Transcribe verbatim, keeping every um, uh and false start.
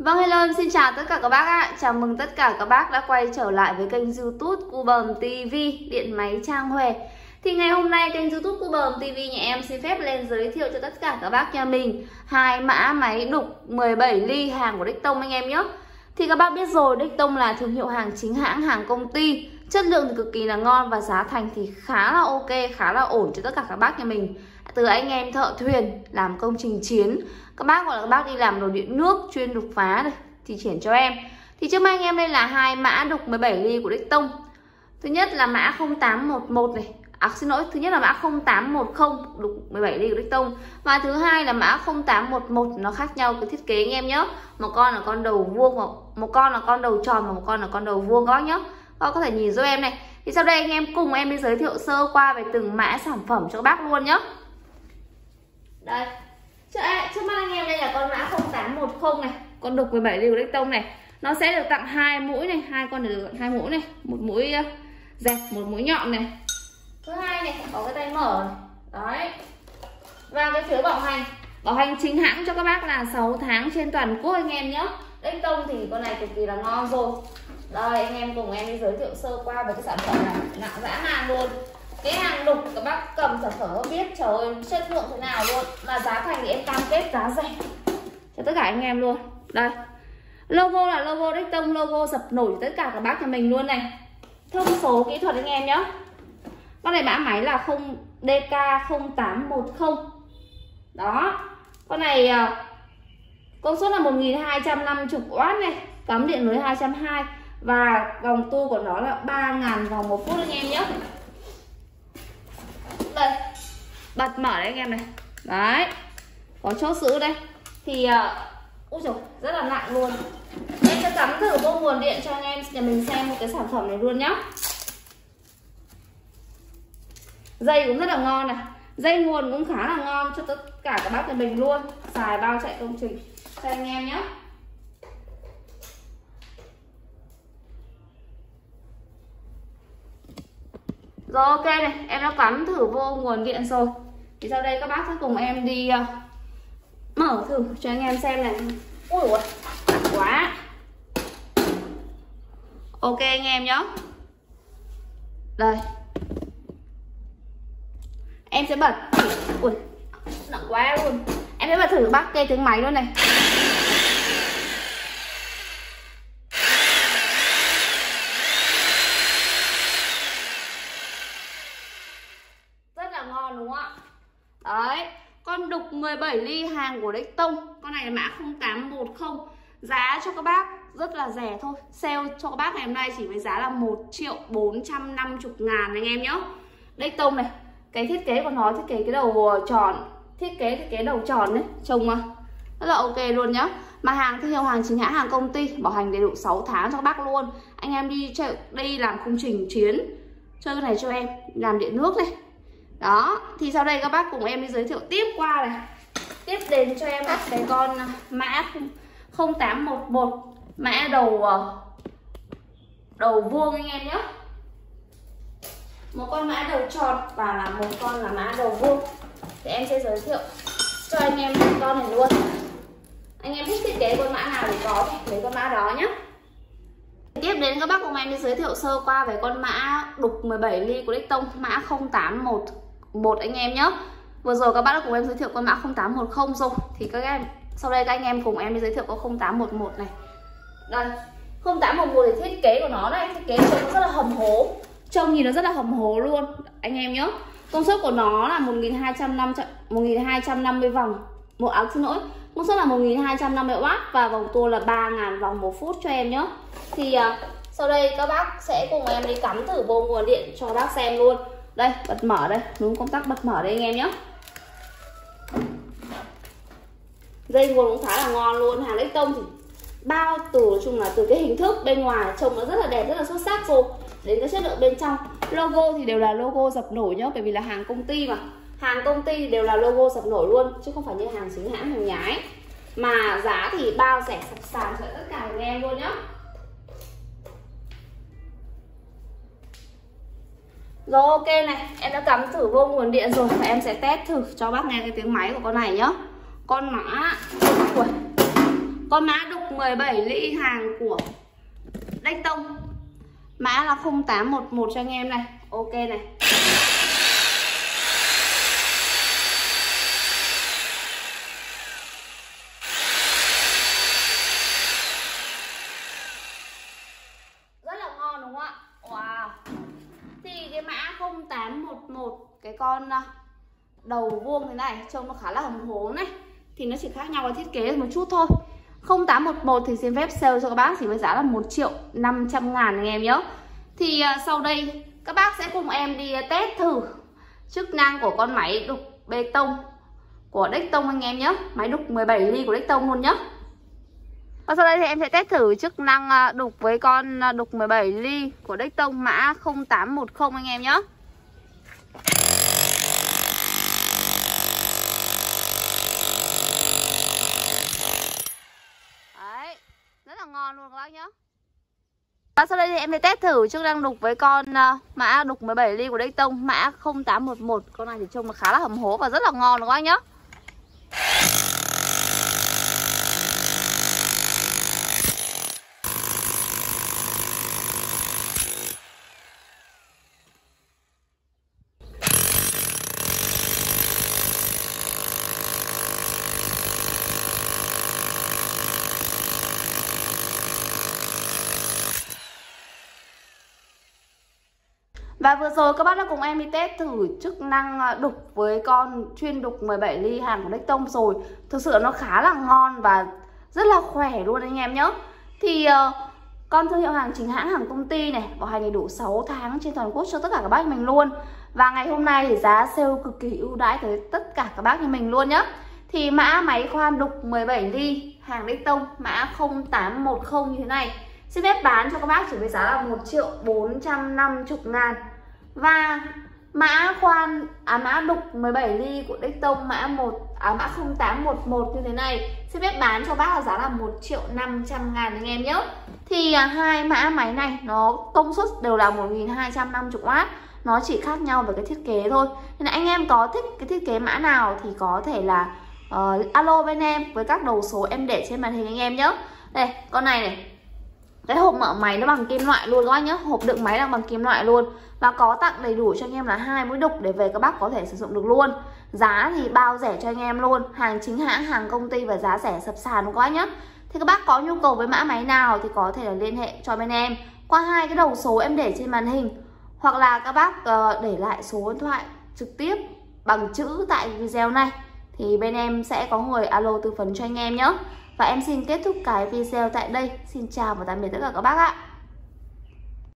Vâng, hello, em xin chào tất cả các bác ạ. Chào mừng tất cả các bác đã quay trở lại với kênh YouTube Cubum ti vi Điện Máy Trang Huệ. Thì ngày hôm nay kênh YouTube Cubum ti vi nhà em xin phép lên giới thiệu cho tất cả các bác nhà mình hai mã máy đục mười bảy ly hàng của Đích Tông anh em nhé. Thì các bác biết rồi, Đích Tông là thương hiệu hàng chính hãng, hàng công ty, chất lượng thì cực kỳ là ngon và giá thành thì khá là ok, khá là ổn cho tất cả các bác nhà mình. Từ anh em thợ thuyền, làm công trình chiến, các bác hoặc là các bác đi làm đồ điện nước, chuyên đục phá này, thì chuyển cho em. Thì trước mắt anh em đây là hai mã đục mười bảy ly của Đích Tông. Thứ nhất là mã không tám một một này, à xin lỗi, thứ nhất là mã không tám một không đục mười bảy ly của Đích Tông. Và thứ hai là mã không tám một một, nó khác nhau cái thiết kế anh em nhé. Một con là con đầu vuông, một con là con đầu tròn và một con là con đầu vuông các bác nhé. Các bác có thể nhìn giúp em này. Thì sau đây anh em cùng em đi giới thiệu sơ qua về từng mã sản phẩm cho các bác luôn nhé. Đây, trước mắt anh em đây là con mã không tám một không này, con đục mười bảy ly của Đích Tông này. Nó sẽ được tặng hai mũi này, hai con được tặng hai mũi này, một mũi dẹt, một mũi nhọn này. Thứ hai này có cái tay mở này. Đấy. Và cái phiếu bảo hành, bảo hành chính hãng cho các bác là sáu tháng trên toàn quốc anh em nhé. Đích Tông thì con này cực kỳ là ngon rồi. Đây, anh em cùng em đi giới thiệu sơ qua về cái sản phẩm này, nặng dã man luôn. Cái hàng đục các bác cầm sản phẩm có biết trời ơi chất lượng thế nào luôn. Mà giá thành thì em cam kết giá rẻ cho tất cả anh em luôn. Đây, logo là logo Đích Tông, logo dập nổi tất cả các bác nhà mình luôn này. Thông số kỹ thuật anh em nhé. Con này mã máy là không D K không tám một không. Đó. Con này công suất là một nghìn hai trăm năm mươi oát này, cắm điện lưới hai trăm hai mươi. Và vòng tu của nó là ba nghìn vòng một phút anh em nhé. Đây, bật mở đấy anh em này. Đấy, có chốt giữ đây. Thì uh, ui dồi, rất là nặng luôn. Em sẽ cắm thử vô nguồn điện cho anh em nhà mình xem một cái sản phẩm này luôn nhá. Dây cũng rất là ngon này, dây nguồn cũng khá là ngon cho tất cả các bác nhà mình luôn. Xài bao chạy công trình cho anh em nhé. Rồi ok này, em đã cắm thử vô nguồn điện rồi. Thì sau đây các bác sẽ cùng em đi uh, mở thử cho anh em xem này. Ui ui, quá. Ok anh em nhé. Đây. Em sẽ bật. Ui, nặng quá luôn. Em sẽ bật thử bác nghe tiếng máy luôn này. Ngon đúng không ạ? Đấy, con đục mười bảy ly hàng của Đích Tông. Con này là mã không tám một không. Giá cho các bác rất là rẻ thôi. Sale cho các bác ngày hôm nay chỉ với giá là một triệu bốn trăm năm mươi ngàn anh em nhé. Đích Tông này, cái thiết kế của nó thiết kế cái đầu tròn, thiết kế thiết kế đầu tròn đấy, trông mà rất là ok luôn nhá. Mà hàng thương hiệu hàng chính hãng, hàng công ty, bảo hành đầy đủ sáu tháng cho các bác luôn. Anh em đi chơi đi làm công trình chiến, chơi cái này cho em, làm điện nước này. Đó, thì sau đây các bác cùng em đi giới thiệu tiếp qua này. Tiếp đến cho em cái con mã không tám một một, mã đầu đầu vuông anh em nhé. Một con mã đầu tròn và là một con là mã đầu vuông. Thì em sẽ giới thiệu cho anh em một con này luôn. Anh em thích thiết kế con mã nào thì có thì lấy con mã đó nhé. Tiếp đến các bác cùng em đi giới thiệu sơ qua về con mã đục mười bảy ly của Đích Tông, mã không tám một một anh em nhé. Vừa rồi các bác đã cùng em giới thiệu con mã không tám một không rồi. Thì các em sau đây các anh em cùng em đi giới thiệu con không tám một một này. Đây, không tám một một thì thiết kế của nó này, thiết kế trông nó rất là hầm hố. Trông nhìn nó rất là hầm hố luôn anh em nhé. Công suất của nó là một nghìn hai trăm năm mươi vòng. Một áo xin lỗi. Công suất là một nghìn hai trăm năm mươi oát và vòng tua là ba nghìn vòng một phút cho em nhé. Thì uh, sau đây các bác sẽ cùng em đi cắm thử vô nguồn điện cho bác xem luôn. Đây, bật mở đây, đúng công tắc bật mở đây anh em nhé. Dây nguồn cũng khá là ngon luôn. Hàng Đích Tông thì bao từ nói chung là từ cái hình thức bên ngoài trông nó rất là đẹp, rất là xuất sắc rồi, đến cái chất lượng bên trong. Logo thì đều là logo dập nổi nhá, bởi vì là hàng công ty mà. Hàng công ty thì đều là logo dập nổi luôn, chứ không phải như hàng chính hãng, hàng nhái. Mà giá thì bao rẻ sập sàn cho tất cả anh em luôn nhá. Rồi ok này, em đã cắm thử vô nguồn điện rồi và em sẽ test thử cho bác nghe cái tiếng máy của con này nhá. Con mã Ui. Con mã đục mười bảy ly hàng của Dectone. Mã là không tám một một cho anh em này. Ok này. Rất là ngon đúng không ạ? Wow. Thì cái mã không tám một một, cái con đầu vuông thế này trông nó khá là hầm hố này, thì nó chỉ khác nhau là thiết kế một chút thôi. Không tám một một thì xin phép sale cho các bác chỉ với giá là một triệu năm trăm ngàn anh em nhớ. Thì uh, sau đây các bác sẽ cùng em đi test thử chức năng của con máy đục bê tông của Dectone anh em nhé. Máy đục mười bảy ly của Dectone luôn nhé. Và sau đây thì em sẽ test thử chức năng đục với con đục mười bảy ly của Dectone mã không tám một không anh em nhé. Đấy, rất là ngon luôn các bác nhé. Và sau đây thì em sẽ test thử chức năng đục với con mã đục mười bảy ly của Dectone mã không tám một một. Con này thì trông nó khá là hầm hố và rất là ngon đúng không anh nhé. Và vừa rồi các bác đã cùng em đi test thử chức năng đục với con chuyên đục mười bảy ly hàng của Dectone rồi. Thực sự nó khá là ngon và rất là khỏe luôn anh em nhé. Thì uh, con thương hiệu hàng chính hãng, hàng công ty này, bảo hành đầy đủ sáu tháng trên toàn quốc cho tất cả các bác mình luôn. Và ngày hôm nay thì giá sale cực kỳ ưu đãi tới tất cả các bác như mình luôn nhé. Thì mã máy khoan đục mười bảy ly hàng Dectone mã không tám một không như thế này xin phép bán cho các bác chỉ với giá là một triệu bốn trăm năm mươi ngàn. Và mã khoan à mã đục mười bảy ly của Dectone mã một à mã không tám một một như thế này xin phép bán cho bác là giá là một triệu năm trăm ngàn anh em nhé. Thì à, hai mã máy này nó công suất đều là một nghìn hai trăm năm mươi oát, nó chỉ khác nhau về cái thiết kế thôi. Nên là anh em có thích cái thiết kế mã nào thì có thể là uh, alo bên em với các đầu số em để trên màn hình anh em nhé. Đây con này này, cái hộp mở máy nó bằng kim loại luôn các bác nhé, hộp đựng máy là bằng kim loại luôn. Và có tặng đầy đủ cho anh em là hai mũi đục để về các bác có thể sử dụng được luôn. Giá thì bao rẻ cho anh em luôn, hàng chính hãng, hàng công ty và giá rẻ sập sàn luôn các bác nhé. Thì các bác có nhu cầu với mã máy nào thì có thể là liên hệ cho bên em qua hai cái đầu số em để trên màn hình, hoặc là các bác uh, để lại số điện thoại trực tiếp bằng chữ tại video này thì bên em sẽ có người alo tư vấn cho anh em nhé. Và em xin kết thúc cái video tại đây. Xin chào và tạm biệt tất cả các bác ạ.